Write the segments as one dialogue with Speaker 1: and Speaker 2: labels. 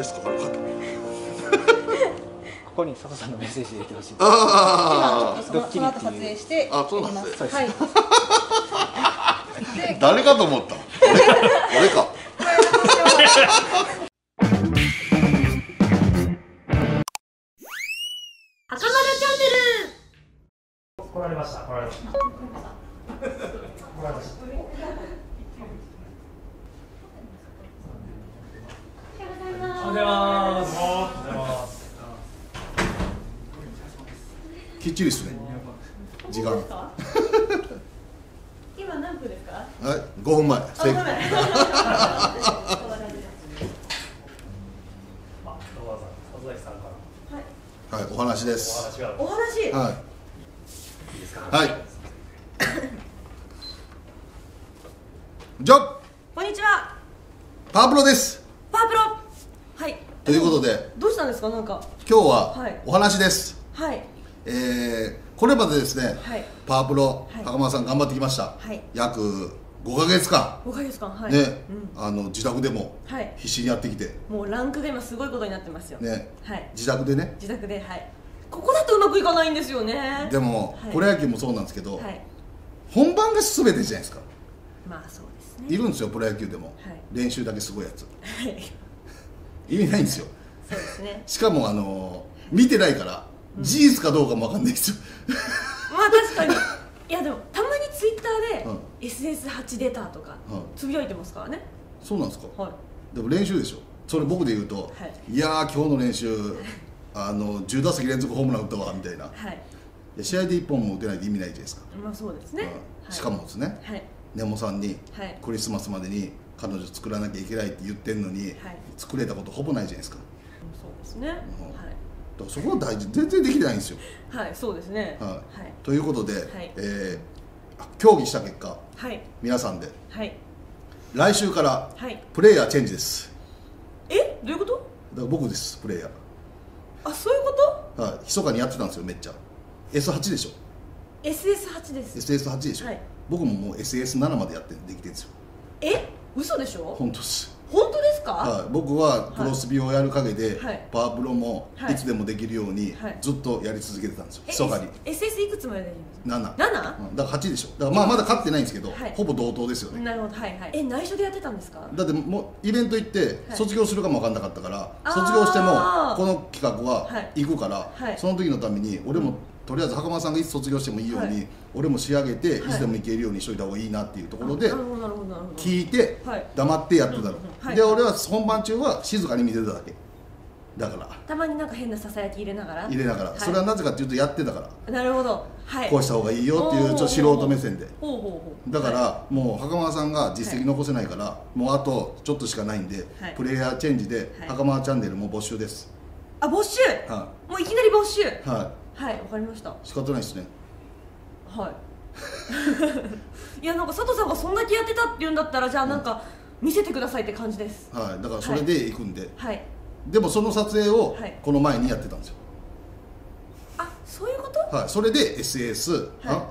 Speaker 1: ですか、これ。こ
Speaker 2: こに佐藤さんのメッセージ入れてほしい。
Speaker 3: ああ、その後撮影して
Speaker 1: あ、そうなんですね。
Speaker 3: はい。
Speaker 1: 誰かと思った。俺か。
Speaker 3: 赤丸チャンネル。
Speaker 2: 来られました。来られました。来られました。おはようございます。
Speaker 1: きっちりですね。時間。
Speaker 3: 今何分ですか？
Speaker 1: はい、5分前。
Speaker 3: あ、ごめん。
Speaker 1: はい、お話です。
Speaker 3: お話。
Speaker 1: はい。はい。じゃあ、
Speaker 3: こんにちは。
Speaker 1: パワープロです。
Speaker 3: パワープロ。はい。
Speaker 1: ということで、
Speaker 3: どうしたんですか、なんか。
Speaker 1: 今日は
Speaker 3: はい
Speaker 1: お話です。
Speaker 3: はい。
Speaker 1: これまでですね、
Speaker 3: はい
Speaker 1: パワープロ、
Speaker 3: はい
Speaker 1: 袴田さん頑張ってきました。
Speaker 3: はい
Speaker 1: 約5ヶ月間、
Speaker 3: 5ヶ月間、はい。
Speaker 1: ね、
Speaker 3: うん。
Speaker 1: 自宅でも
Speaker 3: はい。
Speaker 1: 必死にやってきて、
Speaker 3: もうランクが今すごいことになってますよ。
Speaker 1: ね、
Speaker 3: はい。
Speaker 1: 自宅でね。
Speaker 3: 自宅で、はい。ここだとうまくいかないんですよね。
Speaker 1: でも、
Speaker 3: はい
Speaker 1: プロ野球もそうなんですけど、
Speaker 3: はい。
Speaker 1: 本番が全てじゃないですか。
Speaker 3: まあそうですね。
Speaker 1: いるんですよ、プロ野球でも、
Speaker 3: はい
Speaker 1: 練習だけすごいやつ。
Speaker 3: はい。
Speaker 1: 意味ないんですよ。
Speaker 3: そうですね。
Speaker 1: しかも見てないから、事実かどうかも分かんないですよ。
Speaker 3: まあ確かに。いやでもたまにツイッターで、
Speaker 1: うん
Speaker 3: SS8 出たとか
Speaker 1: うん
Speaker 3: つぶやいてますからね。
Speaker 1: そうなんですか。
Speaker 3: はい。
Speaker 1: でも練習でしょ。それ僕で言うと、
Speaker 3: はい
Speaker 1: いやー今日の練習10打席連続ホームラン打ったわみたいな。
Speaker 3: はい。
Speaker 1: で試合で1本も打てないと意味ないじゃないですか。
Speaker 3: まあそうですね。
Speaker 1: しかもですね、
Speaker 3: はい。
Speaker 1: 根本さんに
Speaker 3: はい
Speaker 1: クリスマスまでに彼女作らなきゃいけないって言ってんのに、
Speaker 3: はい
Speaker 1: 作れたことほぼないじゃないですか。
Speaker 3: そうですね。
Speaker 1: うん
Speaker 3: はい。
Speaker 1: だからそこは大事、全然できてないんですよ。
Speaker 3: はい、そうですね。
Speaker 1: はい
Speaker 3: はい。
Speaker 1: ということで、
Speaker 3: い
Speaker 1: 協議した結果、
Speaker 3: はい。
Speaker 1: 皆さんで
Speaker 3: はい。
Speaker 1: 来週から
Speaker 3: はい。
Speaker 1: プレイヤーチェンジです。
Speaker 3: え、どういうこと？
Speaker 1: だから僕です、プレイヤ
Speaker 3: あ、そういうこ
Speaker 1: ー。はい、密かにやってたんですよ、めっちゃ。S8 でしょ。
Speaker 3: と？ SS8 です。
Speaker 1: SS8 でしょ。
Speaker 3: はい。
Speaker 1: 僕ももう SS7 までやってできてるんですよ。
Speaker 3: え、嘘でしょ？
Speaker 1: 本当です。
Speaker 3: 本当ですか？
Speaker 1: はい、僕はクロスビをやる陰で、
Speaker 3: はい
Speaker 1: パワープロも
Speaker 3: はい
Speaker 1: いつでもできるように
Speaker 3: はい
Speaker 1: ずっとやり続けてたんですよ、
Speaker 3: え
Speaker 1: 密かに。
Speaker 3: SS いくつまで大丈夫ですか？
Speaker 1: 7、
Speaker 3: 7？
Speaker 1: うんだから8でしょ。だからまあまだ勝ってないんですけど、
Speaker 3: はい
Speaker 1: ほぼ同等ですよね。
Speaker 3: なるほど、はいはい。え、内緒でやってたんですか？
Speaker 1: だってもうイベント行って
Speaker 3: はい
Speaker 1: 卒業するかも分かんなかったから、
Speaker 3: あー
Speaker 1: 卒業してもこの企画は
Speaker 3: はい
Speaker 1: 行くから、
Speaker 3: はい
Speaker 1: その時のために俺もとりあえず袴田さんがいつ卒業してもいいように、
Speaker 3: はい
Speaker 1: 俺も仕上げてい
Speaker 3: はい
Speaker 1: つでも行けるようにしといた方がいいなっていうところで
Speaker 3: なるほどなるほどなるほど。
Speaker 1: 聞いて
Speaker 3: はい
Speaker 1: 黙ってやってたの、
Speaker 3: はい
Speaker 1: で俺は本番中は静かに見てただけだから
Speaker 3: たまになんか変なささやき入れながら。
Speaker 1: 入れながら、
Speaker 3: はい
Speaker 1: それはなぜかっていうとやってたから
Speaker 3: なるほど。はい。
Speaker 1: こうした方がいいよっていうちょっと素人目線で。
Speaker 3: ほうほうほう。
Speaker 1: だから、
Speaker 3: は
Speaker 1: もう袴田さんが実績残せないから、もうあとちょっとしかないんで、
Speaker 3: はい
Speaker 1: プレイヤーチェンジで、
Speaker 3: はい
Speaker 1: 袴田チャンネルも募集です。
Speaker 3: あ、没収。
Speaker 1: は
Speaker 3: もういきなり没収。
Speaker 1: い、は
Speaker 3: はい、わかりました。
Speaker 1: い、仕方ないですね。
Speaker 3: はい。いや、なんか佐藤さんがそんだけやってたって言うんだったら、じゃあなんか見せてくださいって感じです。
Speaker 1: はい、だからそれで行くんで、
Speaker 3: はい。
Speaker 1: でもその撮影を
Speaker 3: はい
Speaker 1: この前にやってたんですよ。
Speaker 3: あ、そういうこと？
Speaker 1: はい、それで SS、
Speaker 3: は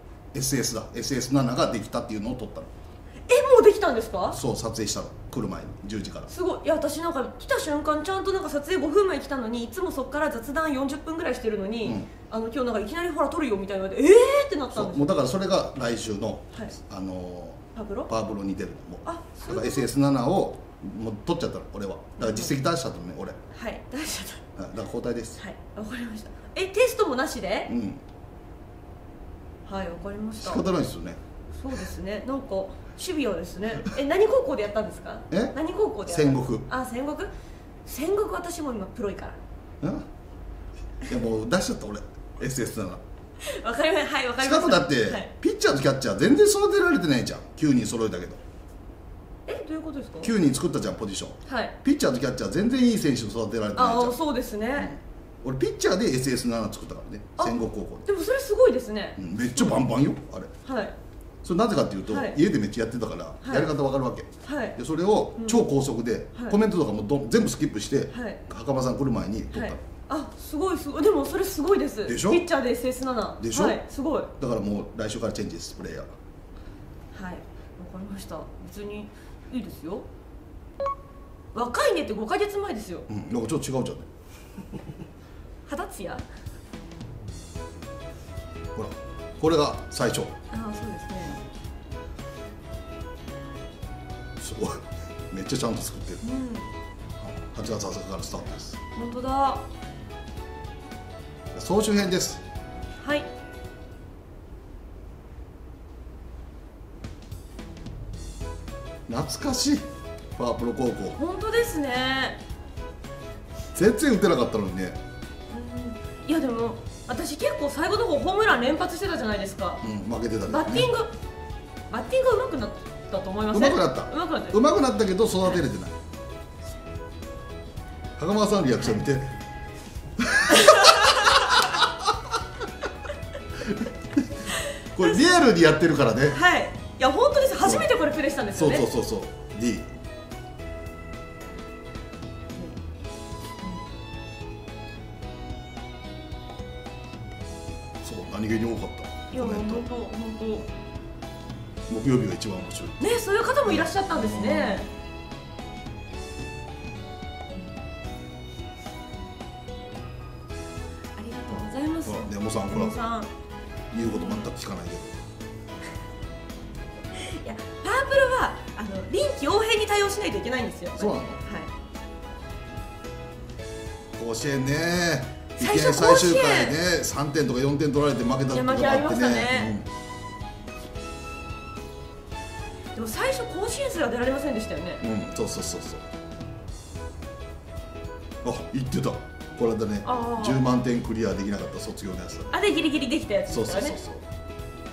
Speaker 1: SS だ、SS7 ができたっていうのを撮ったの。
Speaker 3: え、もうできたんですか？
Speaker 1: そう、撮影したの、来る前に10時から。
Speaker 3: すごい。いや、私なんか来た瞬間ちゃんとなんか撮影5分前に来たのに、いつもそっから雑談40分ぐらいしてるのに、
Speaker 1: うん
Speaker 3: 今日なんかいきなりほら撮るよみたいなので、ってなった
Speaker 1: そう、
Speaker 3: んですよ。
Speaker 1: もうだからそれが来週の、
Speaker 3: はいパブロ？
Speaker 1: パワープロに出るのもう。
Speaker 3: あ、そう
Speaker 1: だから
Speaker 3: いうこと。
Speaker 1: SS7 をもう取っちゃったの、俺は。だから実績出したとね、俺。
Speaker 3: はい、出しちゃっ
Speaker 1: はい、だから交代です。
Speaker 3: た。はい、わかりました。え、テストもなしで
Speaker 1: う？ん、
Speaker 3: はい、わかりまし
Speaker 1: 仕
Speaker 3: た。
Speaker 1: 方ないですよね。
Speaker 3: そうですね。なんかシビアですね。え、何高校でやったんですか？
Speaker 1: え
Speaker 3: 何高校でやった？
Speaker 1: 戦国。
Speaker 3: あ、戦国？戦国私も今プロいか
Speaker 1: うんいやもう出しちゃった俺 SS7。
Speaker 3: ら。わかりました。はい、わか
Speaker 1: し
Speaker 3: りました。
Speaker 1: かもだって、
Speaker 3: はい
Speaker 1: ピッチャーとキャッチャー全然育てられてないじゃん。9人揃えたけど
Speaker 3: え、どういうことですか
Speaker 1: 9人作ったじゃん、ポジション。
Speaker 3: はい。
Speaker 1: ピッチャーとキャッチャー全然いい選手育てられてないじゃん。
Speaker 3: あ、そうですね。
Speaker 1: 俺ピッチャーで SS7 作ったからね、
Speaker 3: あ
Speaker 1: 戦国高校で、
Speaker 3: でもそれすごいですね。
Speaker 1: めっちゃバンバンよ、あれ。
Speaker 3: はい。
Speaker 1: それなぜかっていうと、
Speaker 3: はい
Speaker 1: 家でめっちゃやってたから、
Speaker 3: はい
Speaker 1: やり方わかるわけ。
Speaker 3: はい
Speaker 1: でそれを超高速で、
Speaker 3: はい
Speaker 1: コメントとかも全部スキップして、
Speaker 3: はい
Speaker 1: 袴田さん来る前に撮ったの、
Speaker 3: はい。あ、すごいすごい。でもそれすごいです。
Speaker 1: でしょ
Speaker 3: ピッチャーで SS7。
Speaker 1: でしょ
Speaker 3: はい、すごい。
Speaker 1: だからもう来週からチェンジです、プレイヤー。
Speaker 3: はい。わかりました。別にいいですよ。 若いねって5ヶ月前ですよ。
Speaker 1: うん、なんかちょっと違うじゃんね。
Speaker 3: 肌ツヤ。
Speaker 1: ほらこれが最初。
Speaker 3: ああそうですね。
Speaker 1: すごいめっちゃちゃんと作ってる。
Speaker 3: うん。
Speaker 1: 8月20日からスタートです。
Speaker 3: 本当だ。
Speaker 1: 総集編です。
Speaker 3: はい。
Speaker 1: 懐かしいパワープロ高校。
Speaker 3: 本当ですね。
Speaker 1: 全然打てなかったのにね。
Speaker 3: うん、いやでも私結構最後の方ホームラン連発してたじゃないですか。
Speaker 1: うん、負けてたね。
Speaker 3: バッティング上手くなったと思いますね。
Speaker 1: 上手くなった。
Speaker 3: 上手くなった。
Speaker 1: 上手くなったけど育てれてない。袴田さんのリアクション見て。これリアルにやってるからね。
Speaker 3: はい。いや本当です。初めてこれプレイしたんです
Speaker 1: そ
Speaker 3: よね。
Speaker 1: うそうそうそう。D。そう何気に多かった。
Speaker 3: いや
Speaker 1: コメント。
Speaker 3: 本当本
Speaker 1: 木曜日が一番面白い。
Speaker 3: 当。ね、そういう方もいらっしゃったんですね。ありがとうございます。
Speaker 1: ネモさんほら
Speaker 3: さん。
Speaker 1: 言うこと全く聞かないけど。
Speaker 3: いやパワープロは臨機応変に対応しないといけないんですよ。
Speaker 1: そうなの？
Speaker 3: はい。
Speaker 1: 甲子園ね。いきな
Speaker 3: 最初
Speaker 1: り最終回ね3点とか4点取られて負けたってことがあってね。
Speaker 3: でも最初甲子園すら出られませんでしたよね。
Speaker 1: うん、そうそうそうそう。あ、言ってた。これだね。10万点クリアできなかった卒業のやつだ。
Speaker 3: あれギリギリできたやつ
Speaker 1: そう
Speaker 3: ですからね。
Speaker 1: そうそうそう。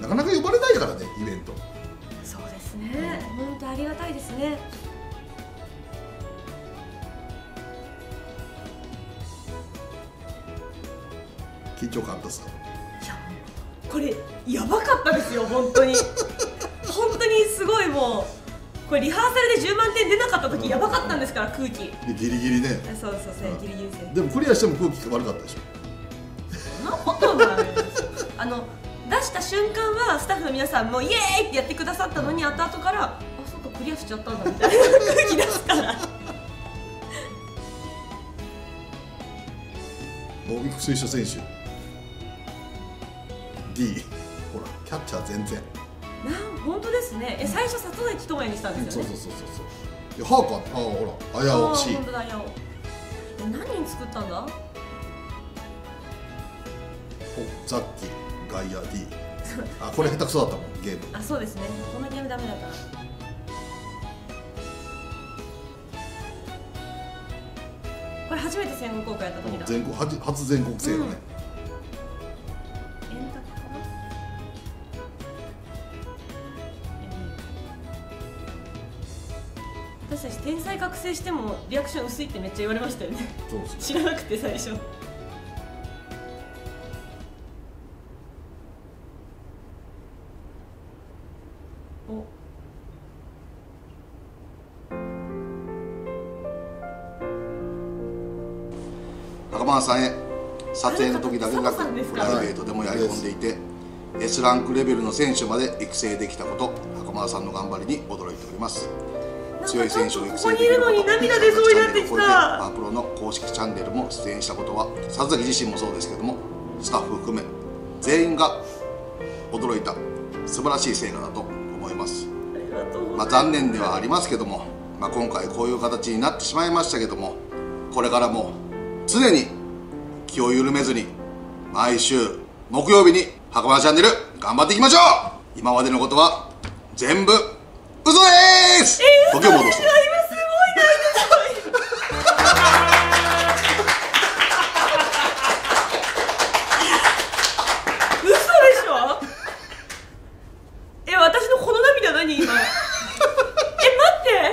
Speaker 1: なかなか呼ばれないからね、イベント。
Speaker 3: そうですね。本当ありがたいですね。
Speaker 1: 緊張感あったっすか？
Speaker 3: いやこれやばかったですよ本当に。本当にすごいもうこれリハーサルで10万点出なかった時やばかったんですから空気。
Speaker 1: でギリギリね。
Speaker 3: そうそうそうギリギリです。
Speaker 1: でもクリアしても空気が悪かったでしょ。
Speaker 3: そんなことないですよ。出した瞬間はスタッフの皆さんもイエーイってやってくださったのに後々からあそうかクリアしちゃったんだみたいな空気出すから。
Speaker 1: 大木水手選手 D ほらキャッチャー全然。
Speaker 3: 本当ですね。最初里崎智也にしたんですよね。
Speaker 1: そうそうそうそう。いやハーカーほらあやお C。
Speaker 3: 本当だやお。何人作ったんだ？
Speaker 1: ザッキーガイア D。あこれ下手くそだったもんゲーム。
Speaker 3: あそうですね。このゲームダメだったな。これ初めて全国公開やった時だ。
Speaker 1: 初全国制よね。
Speaker 3: 円卓かな？私たち天才覚醒してもリアクション薄いってめっちゃ言われましたよね。
Speaker 1: そうそう。
Speaker 3: 知らなくて最初。お。
Speaker 1: 袴田さんへ撮影の時だけでなくプライベートでもやり込んでいて S ランクレベルの選手まで育成できたこと袴田さんの頑張りに驚いております。強い選手を育成できること、
Speaker 3: 涙出そうになってきた。
Speaker 1: パワープロの公式チャンネルも出演したことは里崎自身もそうですけどもスタッフ含め全員が驚いた素晴らしい成果だと思います。残念ではありますけども、今回こういう形になってしまいましたけどもこれからも常に気を緩めずに毎週木曜日に袴田チャンネル頑張っていきましょう。今までのことは全部嘘でーす。時を戻す。
Speaker 3: 私のこの涙何今？待って、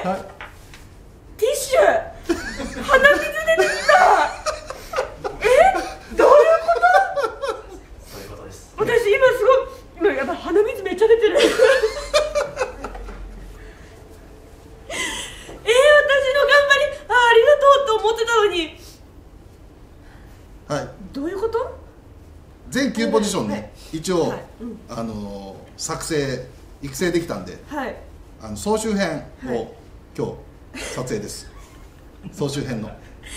Speaker 1: はい、
Speaker 3: ティッシュ鼻水出てきた。どういうこと？
Speaker 2: そういうことです。
Speaker 3: 私今すごいやっぱ鼻水めっちゃ出てる。私の頑張りありがとうと思ってたのに。
Speaker 1: はい、
Speaker 3: どういうこと？
Speaker 1: 全9ポジションね、
Speaker 3: はい、
Speaker 1: 一応、
Speaker 3: はい、
Speaker 1: 作成育成できたんで、
Speaker 3: はい、
Speaker 1: 総集編を、
Speaker 3: はい、
Speaker 1: 今日撮影です。 総集編の。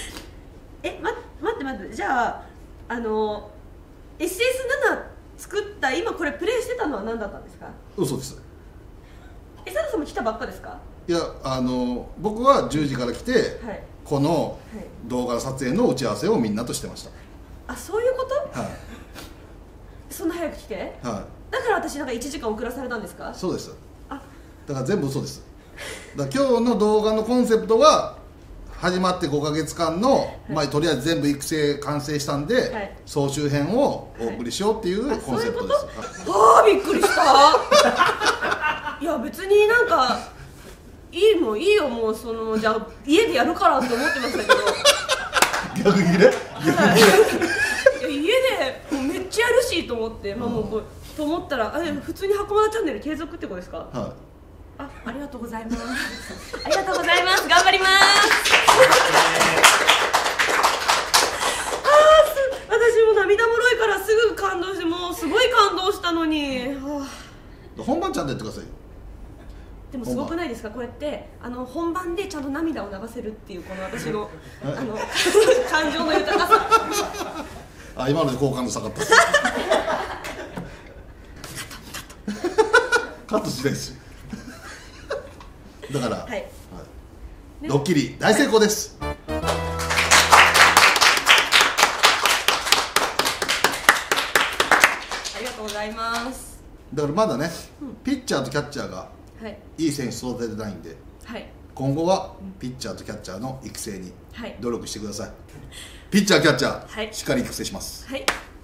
Speaker 3: 待って、じゃあSS7 作った今これプレイしてたのは何だったんですか？
Speaker 1: 嘘です。
Speaker 3: サダさんも来たばっかですか？
Speaker 1: いや僕は10時から来て、はい、この動画撮影の打ち合わせをみんなとしてました。
Speaker 3: あ、そういうこと？はい。そんな早く来て？
Speaker 1: はい。
Speaker 3: だから私なんか1時間遅らされたんですか？
Speaker 1: そうです。あ、だから全部嘘です。だから今日の動画のコンセプトは始まって5ヶ月間の、はい、まあとりあえず全部育成完成したんで、はい、総集編をお送りしようっていうコンセプトです。
Speaker 3: ああ、びっくりしたいや別になんかいいよもうじゃあ家でやるからって思ってましたけど
Speaker 1: 逆切れ、はい、
Speaker 3: いや家でもうめっちゃやるしと思って、まあもうと思ったら普通に袴田チャンネル継続ってことですか？はい。ありがとうございますありがとうございます。頑張ります私も涙もろいからすぐ感動して、もうすごい感動したのに、
Speaker 1: 本番ちゃんとやってくださいよ。
Speaker 3: でもすごくないですか、こうやって本番でちゃんと涙を流せるっていうこの私の感情の豊かさ
Speaker 1: 今ので好感度下がったカットしないですだから、はいはい、ドッキリ大成功です、はい、
Speaker 3: ありがとうございます。
Speaker 1: だからまだね、ピッチャーとキャッチャーがいい選手育ててないんで、はい、今後はピッチャーとキャッチャーの育成に努力してください、はい、ピッチャーキャッチャー、はい、しっかり育成します。はい。